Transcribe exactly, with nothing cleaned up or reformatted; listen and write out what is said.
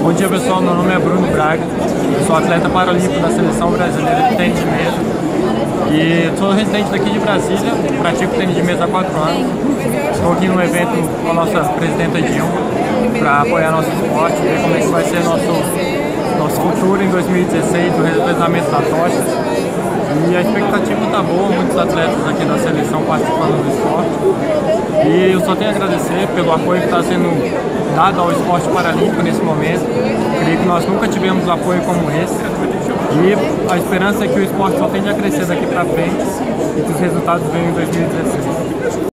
Bom dia pessoal, meu nome é Bruno Braga, sou atleta paralímpico da Seleção Brasileira de Tênis de Mesa e sou residente daqui de Brasília, pratico tênis de mesa há quatro anos. Estou aqui no evento com a nossa presidenta Dilma para apoiar nosso esporte, ver como é que vai ser nosso, nosso futuro em dois mil e dezesseis, no revezamento da tocha. E a expectativa está boa, muitos atletas aqui da seleção participando do esporte. E eu só tenho a agradecer pelo apoio que está sendo dado ao esporte paralímpico nesse momento. Creio que nós nunca tivemos apoio como esse. E a esperança é que o esporte só tende a crescer daqui para frente e que os resultados venham em dois mil e dezesseis.